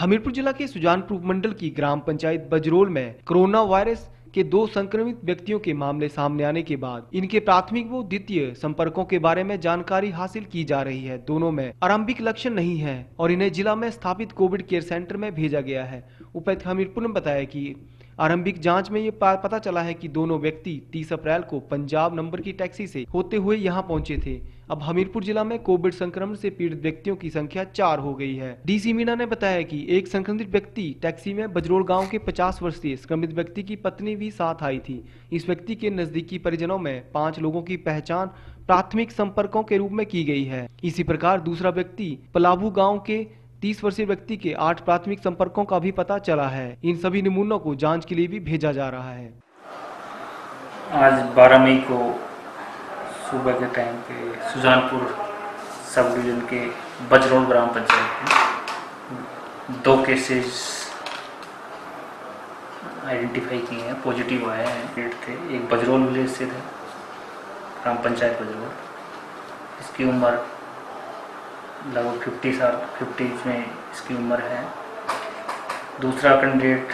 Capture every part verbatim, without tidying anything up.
हमीरपुर जिला के सुजानपुर मंडल की ग्राम पंचायत बजरोल में कोरोना वायरस के दो संक्रमित व्यक्तियों के मामले सामने आने के बाद इनके प्राथमिक व द्वितीय संपर्कों के बारे में जानकारी हासिल की जा रही है। दोनों में आरंभिक लक्षण नहीं है और इन्हें जिला में स्थापित कोविड केयर सेंटर में भेजा गया है। उपायुक्त हमीरपुर ने बताया कि आरंभिक जांच में ये पता चला है कि दोनों व्यक्ति तीस अप्रैल को पंजाब नंबर की टैक्सी से होते हुए यहां पहुंचे थे। अब हमीरपुर जिला में कोविड संक्रमण से पीड़ित व्यक्तियों की संख्या चार हो गई है। डीसी मीना ने बताया कि एक संक्रमित व्यक्ति टैक्सी में बजरोल गांव के पचास वर्षीय संक्रमित व्यक्ति की पत्नी भी साथ आई थी। इस व्यक्ति के नजदीकी परिजनों में पांच लोगों की पहचान प्राथमिक संपर्कों के रूप में की गई है। इसी प्रकार दूसरा व्यक्ति पलाबू गाँव के तीस वर्षीय व्यक्ति के आठ प्राथमिक संपर्कों का भी पता चला है। इन सभी नमूनों को जांच के लिए भी भेजा जा रहा है। आज बारह मई को सुबह के टाइम पे सुजानपुर सब डिवीजन के बजरोल ग्राम पंचायत में दो केसेस आइडेंटिफाई किए हैं, पॉजिटिव आए हैं। थे एक बजरोल विलेज से थे, ग्राम पंचायत बजरोल। इसकी उम्र लगभग फिफ्टी साल फिफ्टी में इसकी उम्र है। दूसरा कैंडिडेट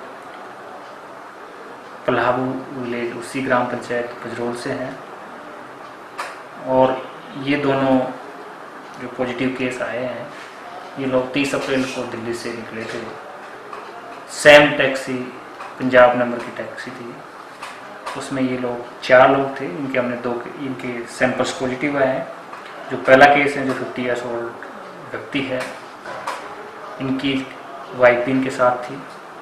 पलाबू विलेज उसी ग्राम पंचायत बजरोल से हैं। और ये दोनों जो पॉजिटिव केस आए हैं, ये लोग तीस अप्रैल को दिल्ली से निकले थे। सेम टैक्सी, पंजाब नंबर की टैक्सी थी, उसमें ये लोग चार लोग थे। इनके हमने दो इनके सैंपल्स पॉजिटिव आए हैं। जो पहला केस है जो फिफ्टी ईयर्स ओल्ड व्यक्ति है, इनकी वाइफ इनके साथ थी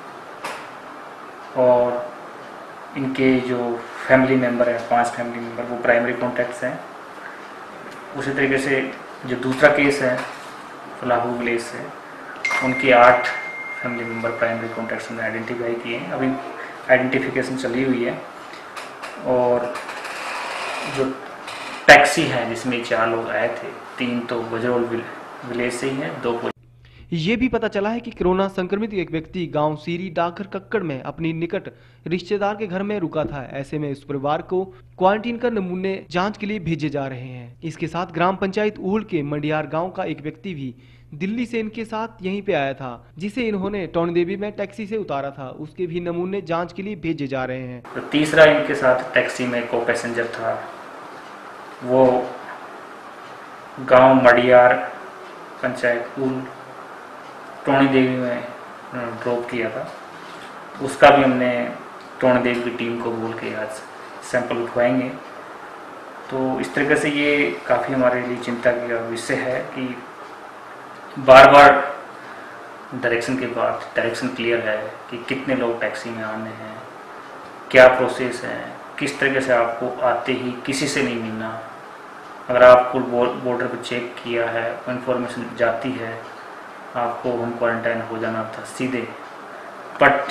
और इनके जो फैमिली मेंबर हैं, पांच फैमिली मेंबर, वो प्राइमरी कॉन्टैक्ट्स हैं। उसी तरीके से जो दूसरा केस है पलाबू विलेज से, उनके आठ फैमिली मेंबर प्राइमरी कॉन्टैक्ट्स में आइडेंटिफाई किए हैं। अभी आइडेंटिफिकेशन चली हुई है। और जो टैक्सी है जिसमें चार लोग आए थे, तीन तो बजरोल विलेज से ही हैं, दो। ये भी पता चला है कि कोरोना संक्रमित एक व्यक्ति गांव सीरी डाकघर कक्कड़ में अपनी निकट रिश्तेदार के घर में रुका था। ऐसे में उस परिवार को क्वारंटीन कर नमूने जांच के लिए भेजे जा रहे हैं। इसके साथ ग्राम पंचायत ऊल के मंडियार गांव का एक व्यक्ति भी दिल्ली से इनके साथ यहीं पे आया था, जिसे इन्होंने टोन देवी में टैक्सी से उतारा था। उसके भी नमूने जाँच के लिए भेजे जा रहे हैं। तो तीसरा इनके साथ टैक्सी में को पैसेंजर था, वो गांव मडियार पंचायत ऊल टोनी देवी में ड्रॉप किया था। उसका भी हमने टोनी देवी की टीम को बोल के आज सैंपल उठवाएंगे। तो इस तरीके से ये काफ़ी हमारे लिए चिंता का विषय है कि बार बार डायरेक्शन के बाद डायरेक्शन क्लियर है कि कितने लोग टैक्सी में आने हैं, क्या प्रोसेस है, किस तरीके से आपको आते ही किसी से नहीं मिलना। अगर आपको बॉर्डर पर चेक किया है, इंफॉर्मेशन जाती है, आपको होम क्वारंटाइन हो जाना था सीधे। बट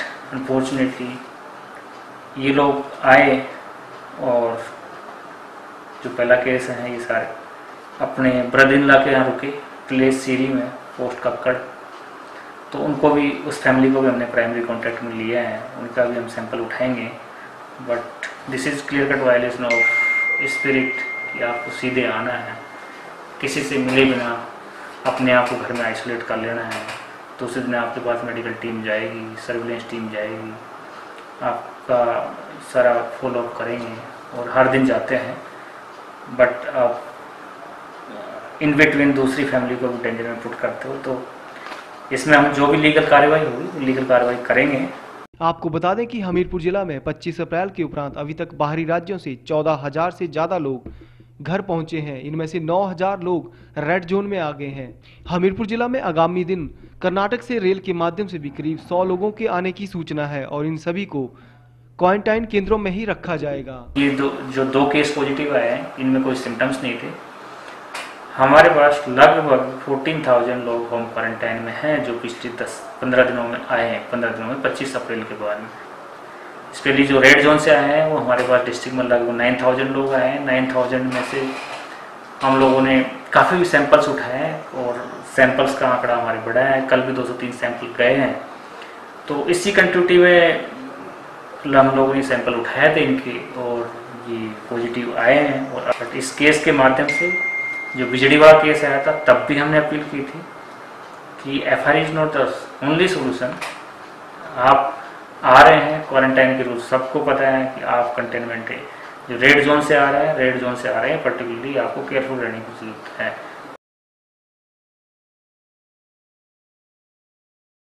अनफॉर्चुनेटली ये लोग आए और जो पहला केस है, ये सारे अपने ब्रदर इन लॉ के यहाँ रुके, प्लेस सीरी में, पोस्ट कक्कड़। तो उनको भी, उस फैमिली को भी हमने प्राइमरी कॉन्टैक्ट में लिया है, उनका भी हम सैंपल उठाएंगे। But this is clear cut violation of spirit कि आपको सीधे आना है, किसी से मिले बिना अपने आप को घर में आइसोलेट कर लेना है। तो उसी दिन आपके पास मेडिकल टीम जाएगी, सर्विलेंस टीम जाएगी, आपका सारा फॉलोअप करेंगे और हर दिन जाते हैं। बट आप इन बिटवीन दूसरी फैमिली को भी डेंजर में पुट करते हो। तो इसमें हम जो भी लीगल कार्रवाई होगी, लीगल कार्रवाई करेंगे। आपको बता दें कि हमीरपुर जिला में पच्चीस अप्रैल के उपरांत अभी तक बाहरी राज्यों से चौदह हजार से ज्यादा लोग घर पहुंचे हैं। इनमें से नौ हजार लोग रेड जोन में आ गए हैं। हमीरपुर जिला में आगामी दिन कर्नाटक से रेल के माध्यम से भी करीब सौ लोगों के आने की सूचना है और इन सभी को क्वारंटाइन केंद्रों में ही रखा जाएगा। ये दो जो दो केस पॉजिटिव आए हैं, इनमें कोई सिम्टम्स नहीं थे। हमारे पास लगभग चौदह हज़ार लोग होम क्वारंटाइन में हैं, जो पिछले दस पंद्रह दिनों में आए हैं। पंद्रह दिनों में पच्चीस अप्रैल के बाद में स्पेशली जो रेड जोन से आए हैं, वो हमारे पास डिस्ट्रिक्ट में लगभग नौ हज़ार लोग आए हैं। नौ हज़ार में से हम लोगों ने काफ़ी सैंपल्स उठाए हैं और सैंपल्स का आंकड़ा हमारे बढ़ा है। कल भी दो सौ तीन सैंपल गए हैं। तो इसी कंटिन्यूटी में हम लोगों ने सैंपल उठाए थे इनके और ये पॉजिटिव आए हैं। और इस केस के माध्यम से जो बिजड़ीवाड़ा केस आया था, तब भी हमने अपील की थी कि F I R is not the only solution. आप आ रहे हैं, क्वारंटाइन के रूल्स सबको पता है कि आप कंटेनमेंट है, जो रेड जोन से आ रहा है रेड जोन से आ रहे हैं पर्टिकुलरली आपको केयरफुल रहने की जरूरत है।